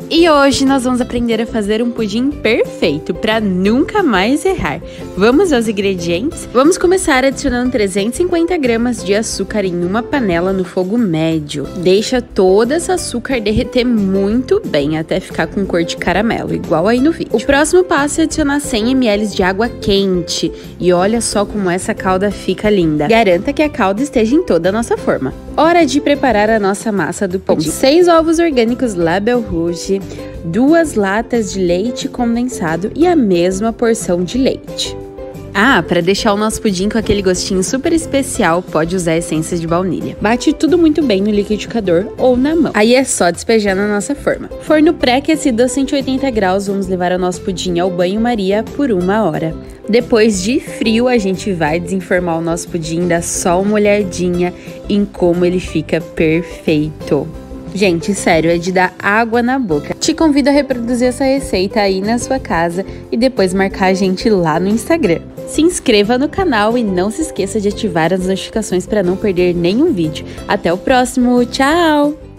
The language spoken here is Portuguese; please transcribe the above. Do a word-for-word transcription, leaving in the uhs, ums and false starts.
E hoje nós vamos aprender a fazer um pudim perfeito para nunca mais errar. Vamos aos ingredientes? Vamos começar adicionando trezentos e cinquenta gramas de açúcar em uma panela no fogo médio. Deixa todo esse açúcar derreter muito bem até ficar com cor de caramelo, igual aí no vídeo. O próximo passo é adicionar cem mililitros de água quente. E olha só como essa calda fica linda. Garanta que a calda esteja em toda a nossa forma. Hora de preparar a nossa massa do pudim. seis ovos orgânicos Label Rouge, duas latas de leite condensado e a mesma porção de leite. Ah, para deixar o nosso pudim com aquele gostinho super especial, pode usar essências de baunilha. Bate tudo muito bem no liquidificador ou na mão. Aí é só despejar na nossa forma. Forno pré-aquecido a cento e oitenta graus, vamos levar o nosso pudim ao banho-maria por uma hora. Depois de frio, a gente vai desenformar o nosso pudim, dar só uma olhadinha em como ele fica perfeito. Gente, sério, é de dar água na boca. Te convido a reproduzir essa receita aí na sua casa e depois marcar a gente lá no Instagram. Se inscreva no canal e não se esqueça de ativar as notificações para não perder nenhum vídeo. Até o próximo, tchau!